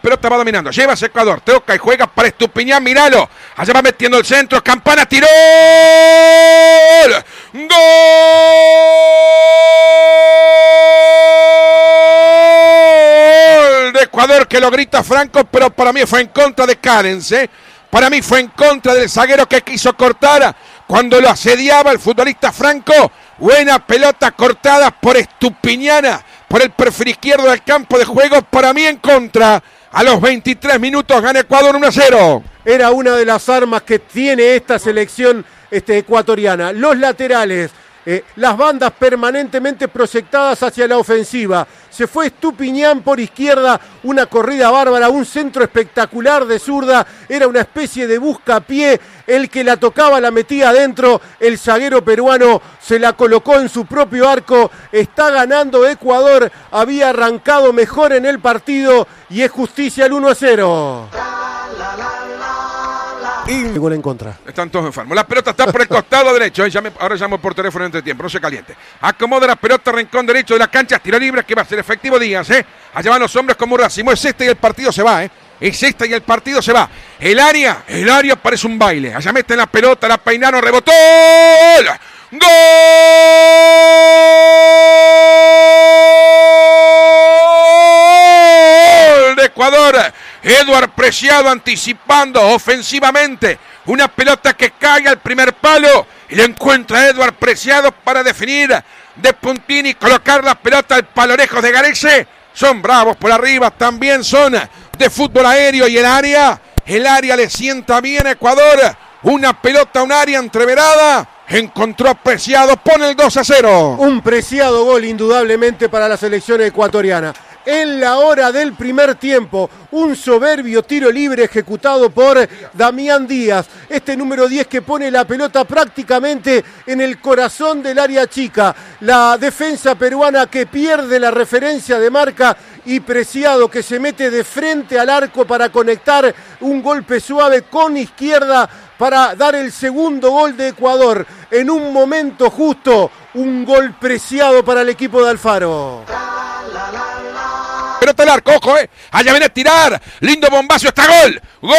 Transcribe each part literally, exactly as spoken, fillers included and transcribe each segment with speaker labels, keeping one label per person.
Speaker 1: Pelota va dominando, lleva a Ecuador, toca y juega para Estupiñán, míralo. Allá va metiendo el centro, Campana tiró. ¡Gol! De Ecuador que lo grita Franco, pero para mí fue en contra de Cárens, ¿eh? Para mí fue en contra del zaguero que quiso cortar cuando lo asediaba el futbolista Franco. Buena pelota cortada por Estupiñán, por el perfil izquierdo del campo de juego. Para mí en contra. A los veintitrés minutos gana Ecuador uno a cero.
Speaker 2: Era una de las armas que tiene esta selección este, ecuatoriana. Los laterales, eh, las bandas permanentemente proyectadas hacia la ofensiva. Se fue Estupiñán por izquierda, una corrida bárbara, un centro espectacular de zurda. Era una especie de buscapié. El que la tocaba la metía adentro. El zaguero peruano se la colocó en su propio arco. Está ganando Ecuador. Había arrancado mejor en el partido y es justicia el uno a cero. Y gol en contra.
Speaker 1: Están todos enfermos. La pelota está por el costado derecho. Llame, ahora llamo por teléfono entre tiempo. No se caliente. Acomoda la pelota, rincón derecho de la cancha. Tiro libre que va a ser efectivo Díaz. ¿eh? Allá van los hombres como Racimo. Es este y el partido se va. ¿eh? Es este y el partido se va. El área, el área parece un baile. Allá meten la pelota, la peinaron, rebotó. ¡Gol! De Ecuador. Eduard Preciado anticipando ofensivamente. Una pelota que cae al primer palo. Y lo encuentra Eduard Preciado para definir de puntín y colocar la pelota al palo lejos de Garese. Son bravos por arriba, también son de fútbol aéreo y el área. El área le sienta bien a Ecuador. Una pelota, un área entreverada. Encontró a Preciado, pone el dos a cero.
Speaker 2: Un preciado gol indudablemente para la selección ecuatoriana. En la hora del primer tiempo, un soberbio tiro libre ejecutado por Damián Díaz. Este número diez que pone la pelota prácticamente en el corazón del área chica. La defensa peruana que pierde la referencia de marca y Preciado que se mete de frente al arco para conectar un golpe suave con izquierda para dar el segundo gol de Ecuador. En un momento justo, un gol preciado para el equipo de Alfaro.
Speaker 1: Pelota al arco, ojo, eh. Allá viene a tirar. Lindo bombazo, está gol. ¡Gol!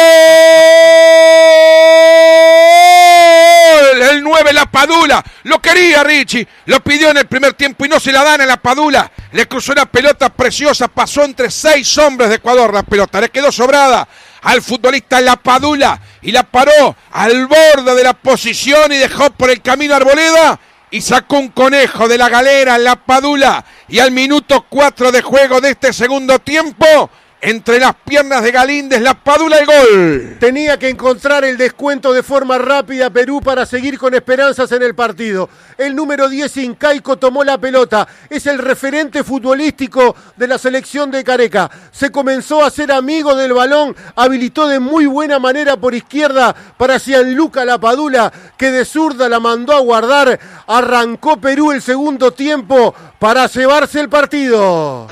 Speaker 1: El nueve, la Padula. Lo quería Richie. Lo pidió en el primer tiempo y no se la dan a la Padula. Le cruzó una pelota preciosa. Pasó entre seis hombres de Ecuador la pelota. Le quedó sobrada al futbolista La Padula. Y la paró al borde de la posición y dejó por el camino a Arboleda. Y sacó un conejo de la galera, La Padula. Y al minuto cuatro de juego de este segundo tiempo, entre las piernas de Galíndez, La Padula, el gol.
Speaker 2: Tenía que encontrar el descuento de forma rápida Perú para seguir con esperanzas en el partido. El número diez, Incaico, tomó la pelota. Es el referente futbolístico de la selección de Careca. Se comenzó a hacer amigo del balón. Habilitó de muy buena manera por izquierda para Gianluca La Padula, que de zurda la mandó a guardar. Arrancó Perú el segundo tiempo para llevarse el partido.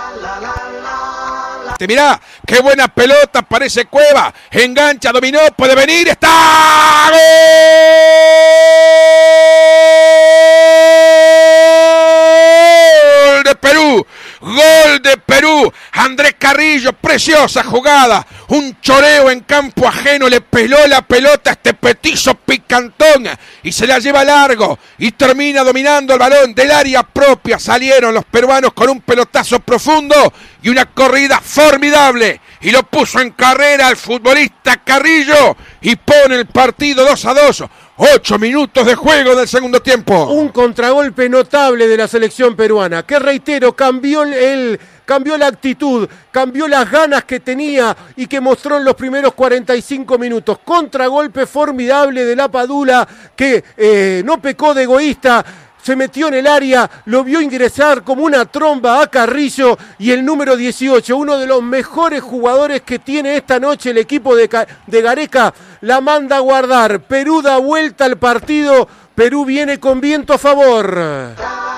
Speaker 1: Mirá, qué buena pelota, parece Cueva, engancha, dominó, puede venir, está gol de Perú, gol de Perú, Andrés Carrillo, preciosa jugada, un choreo en campo ajeno, le peló la pelota a este petizo picantón y se la lleva largo y termina dominando el balón del área propia. Salieron los peruanos con un pelotazo profundo y una corrida formidable y lo puso en carrera al futbolista Carrillo y pone el partido dos a dos. Ocho minutos de juego del segundo tiempo.
Speaker 2: Un contragolpe notable de la selección peruana, que reitero, cambió el, cambió la actitud, cambió las ganas que tenía y que mostró en los primeros cuarenta y cinco minutos. Contragolpe formidable de La Padula, que eh, no pecó de egoísta. Se metió en el área, lo vio ingresar como una tromba a Carrillo y el número dieciocho, uno de los mejores jugadores que tiene esta noche el equipo de, de Gareca, la manda a guardar. Perú da vuelta al partido, Perú viene con viento a favor.